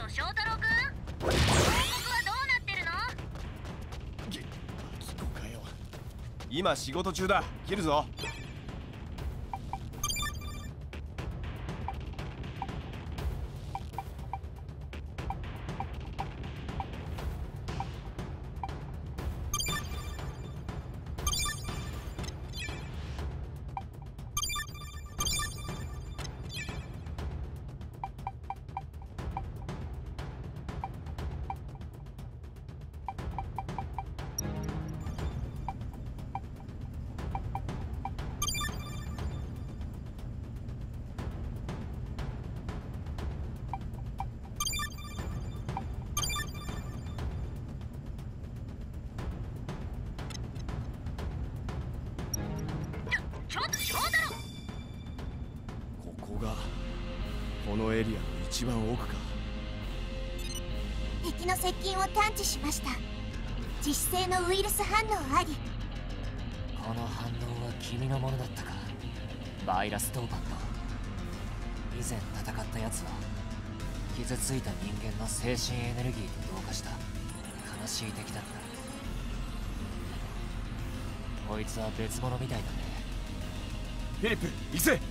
翔太郎くん、報告はどうなってるの？ キコかよ。今仕事中だ。切るぞ。ここがこのエリアの一番奥か。 敵の接近を探知しました。致死性のウイルス反応あり。 この反応は君のものだったか、バイラストーパント。以前戦ったやつは傷ついた人間の精神エネルギーと同化した悲しい敵だった。こいつは別物みたいだね。 フィリップ、行くぜ。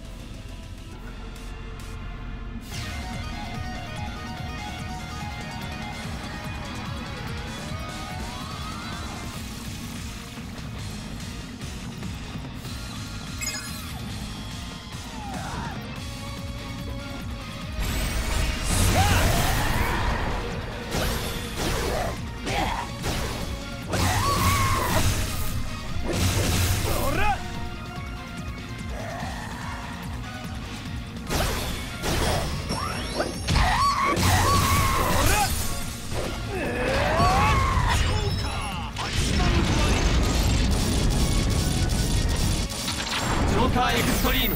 エクストリーム。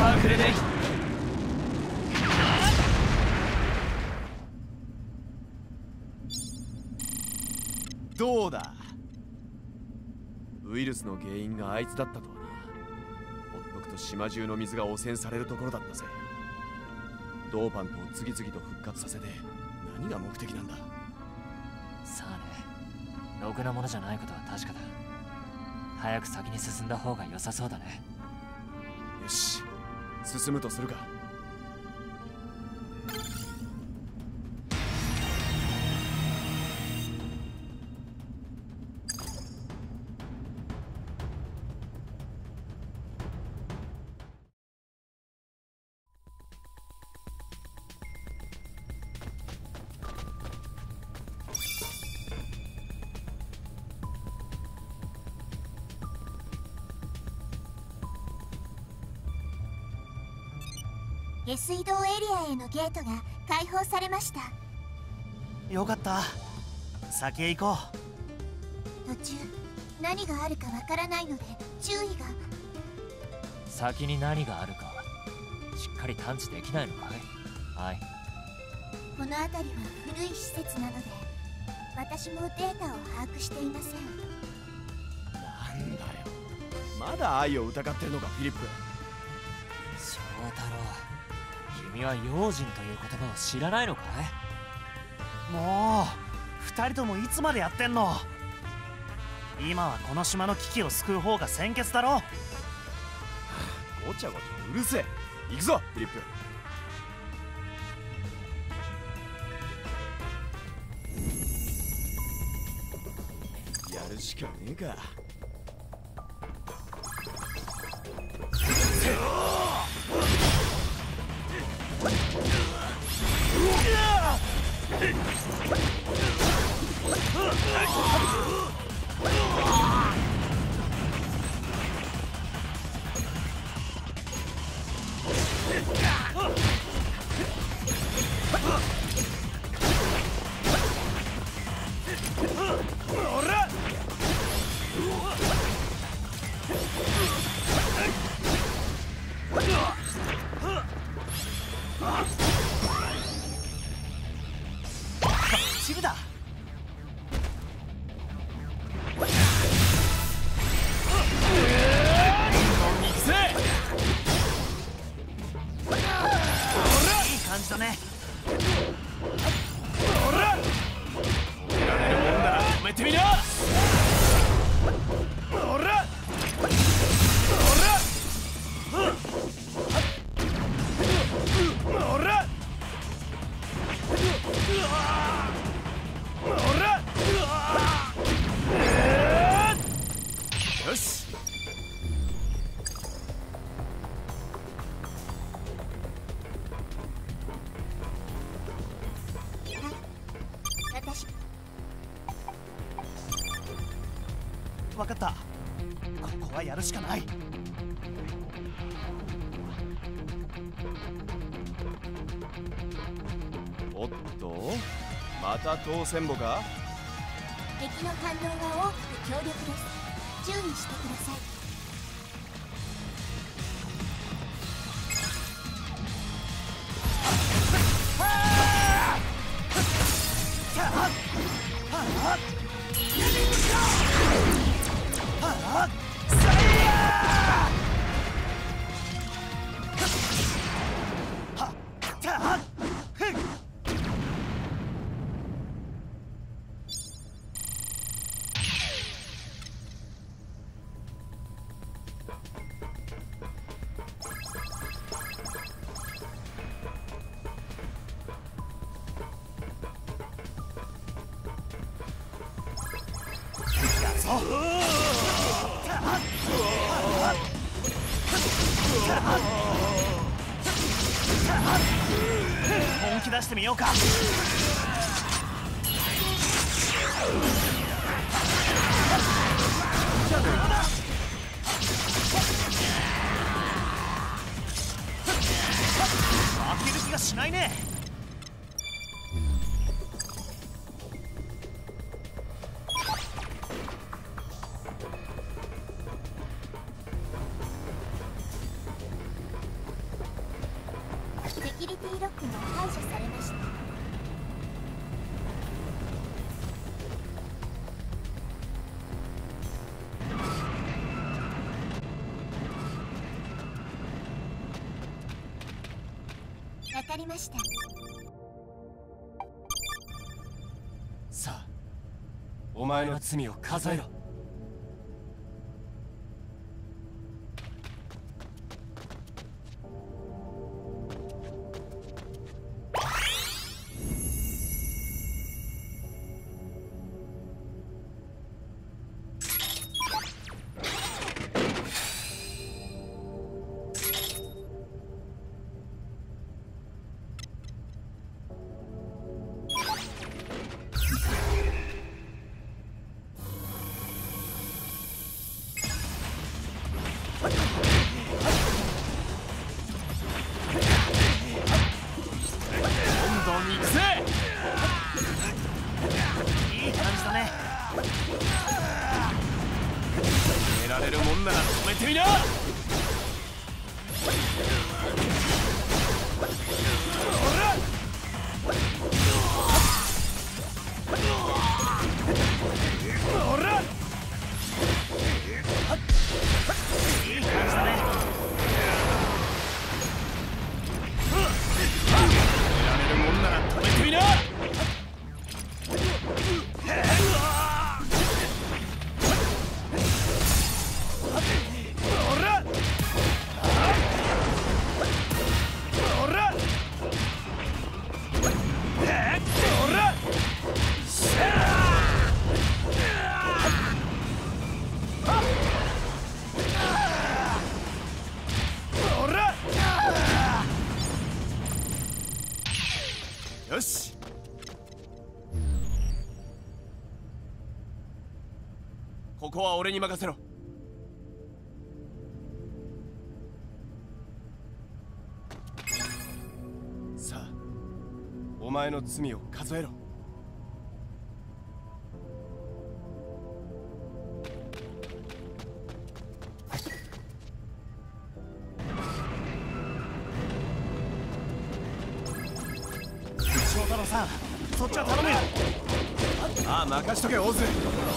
パーグレネード。どうだ。ウイルスの原因があいつだったとはな。ほっとくと島中の水が汚染されるところだったぜ。ドーパントを次々と復活させて何が目的なんだ。 さあね、ろくなものじゃないことは確かだ。早く先に進んだ方が良さそうだね。 よし、進むとするか。 下水道エリアへのゲートが開放されました。 よかった。先へ行こ途中何があるかわからないので注意が。 先に何があるかしっかり探知できないのかい？はい。 この辺りは古い施設なので私もデータを把握していません。 なんだよ、まだ愛を疑ってるのかフィリップ。 翔太郎、君は用心という言葉を知らないのかい？ もう二人ともいつまでやってんの。今はこの島の危機を救う方が先決だろ。 ごちゃごちゃうるせえ。行くぞフィリップ。やるしかねえか。 チルだ。いい感じだね。 止めてみな。よし。 私分かった。ここはやるしかない。 おっと、また当選簿か。 敵の反応が大きく強力です。注意してください。 本気出してみようか。負ける気がしないね。 かりました。 さあ、お前の罪を数えろ。 いい感じだね。 止められるもんなら止めてみな。 いい感じだね。 止められるもんなら止めてみな。よし、ここは俺に任せろ。さあ、お前の罪を数えろ。 翔太郎さん、そっちは頼むよ。 ああ、任しとけ大津。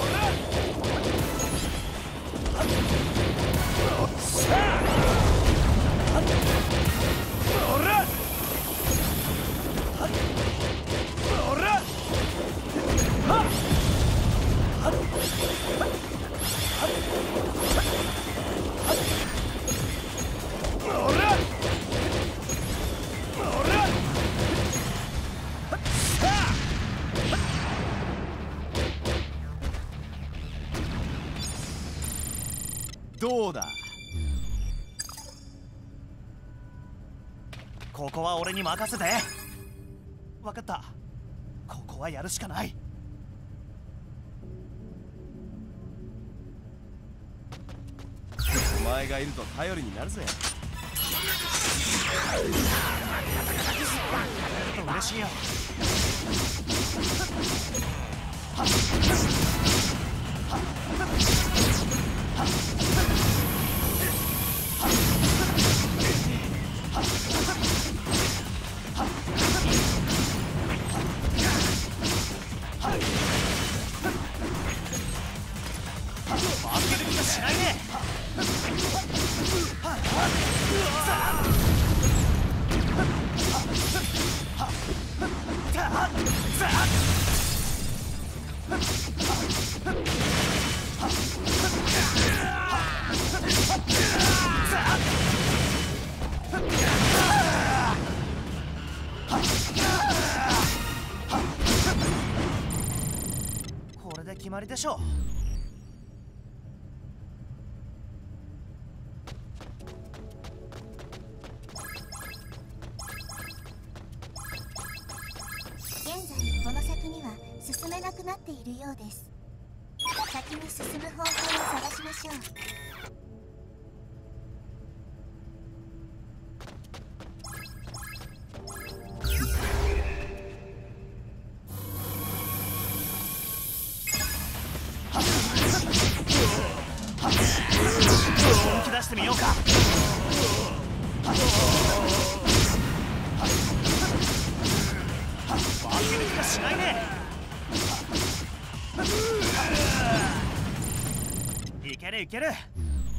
どうだ。 ここは俺に任せて。分かった。ここはやるしかない。 お前がいると頼りになるぜ。 嬉しいよ。負ける気がしないね。これで決まりでしょう。 現在この先には進めなくなっているようです。先に進む方法を探しましょう。 本気出してみようか。負ける気がしないね。いけるいける。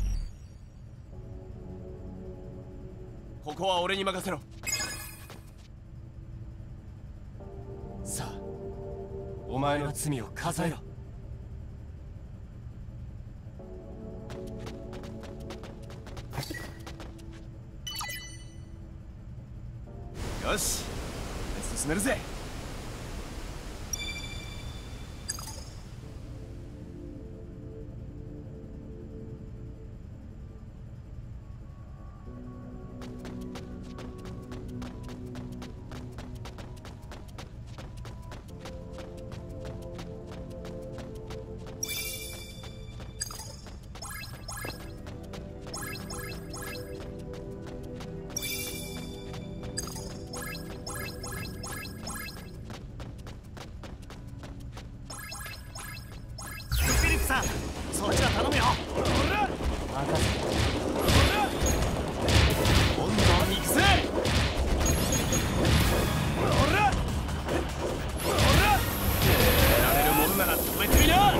ここは俺に任せろ。 お前の罪を数えろ。 よし、進めるぜ。 さん、そっちは頼むよ。 任せて。 どんどん行くぜ。やられるものなら止めてみな。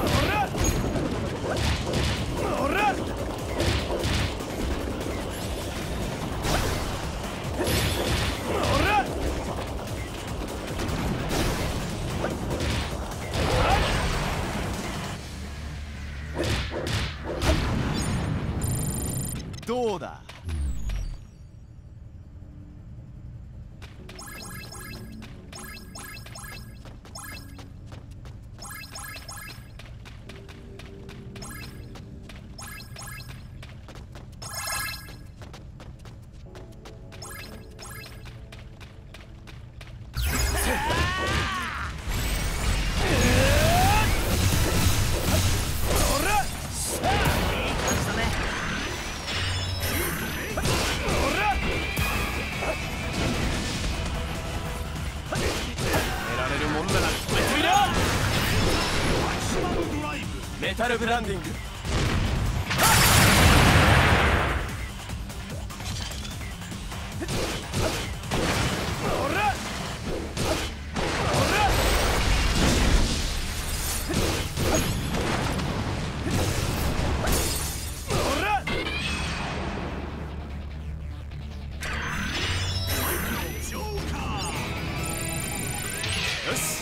どうだ。メタルブランディング。よし。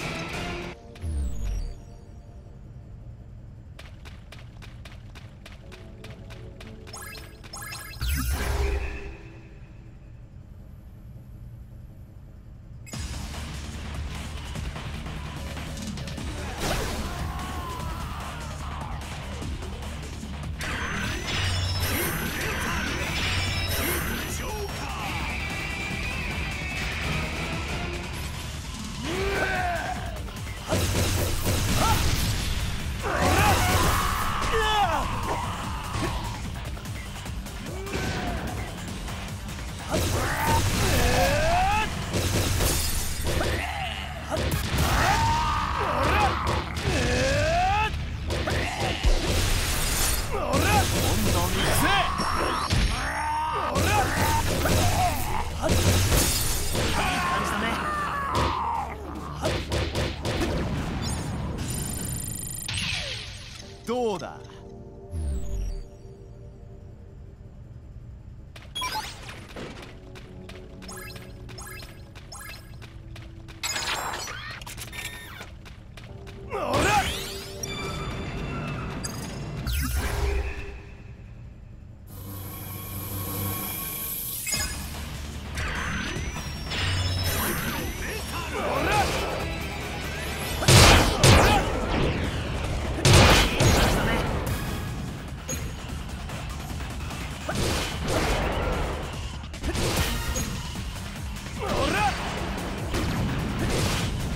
どうだ。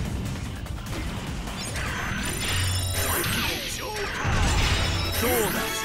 どうだ。